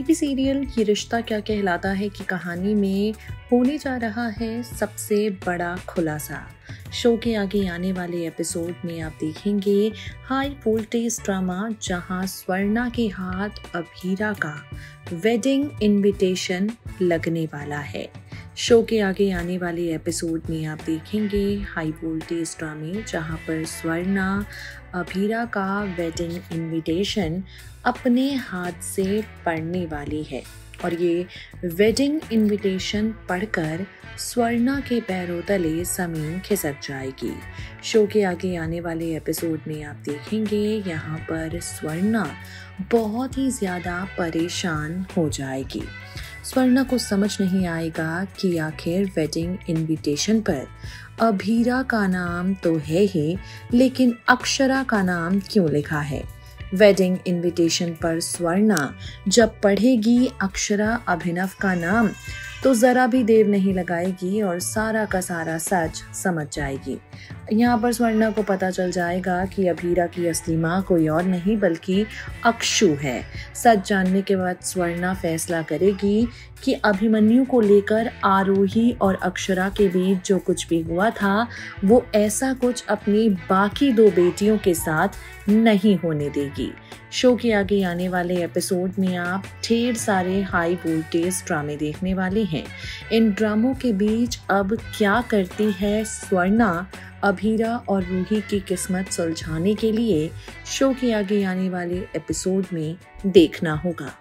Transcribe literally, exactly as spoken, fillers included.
TV serial ये रिश्ता क्या कहलाता है की कहानी में होने जा रहा है सबसे बड़ा खुलासा। शो के आगे आने वाले एपिसोड में आप देखेंगे हाई वोल्टेज ड्रामा जहां स्वर्णा के हाथ अभीरा का वेडिंग इनविटेशन लगने वाला है। शो के आगे आने वाले एपिसोड में आप देखेंगे हाई वोल्टेज ड्रामे जहां पर स्वर्णा अभीरा का वेडिंग इनविटेशन अपने हाथ से पढ़ने वाली है और ये वेडिंग इनविटेशन पढ़कर स्वर्णा के पैरों तले ज़मीन खिसक जाएगी। शो के आगे आने वाले एपिसोड में आप देखेंगे यहाँ पर स्वर्णा बहुत ही ज़्यादा परेशान हो जाएगी। स्वर्णा को समझ नहीं आएगा कि आखिर वेडिंग इनविटेशन पर अभीरा का नाम तो है ही, लेकिन अक्षरा का नाम क्यों लिखा है। वेडिंग इनविटेशन पर स्वर्णा जब पढ़ेगी अक्षरा अभिनव का नाम तो ज़रा भी देर नहीं लगाएगी और सारा का सारा सच समझ जाएगी। यहाँ पर स्वर्णा को पता चल जाएगा कि अभीरा की असली माँ कोई और नहीं बल्कि अक्षु है। सच जानने के बाद स्वर्णा फैसला करेगी कि अभिमन्यु को लेकर आरोही और अक्षरा के बीच जो कुछ भी हुआ था वो ऐसा कुछ अपनी बाकी दो बेटियों के साथ नहीं होने देगी। शो के आगे आने वाले एपिसोड में आप ढेर सारे हाई वोल्टेज ड्रामे देखने वाले हैं। इन ड्रामों के बीच अब क्या करती है स्वर्णा अभीरा और रूही की किस्मत सुलझाने के लिए शो के आगे आने वाले एपिसोड में देखना होगा।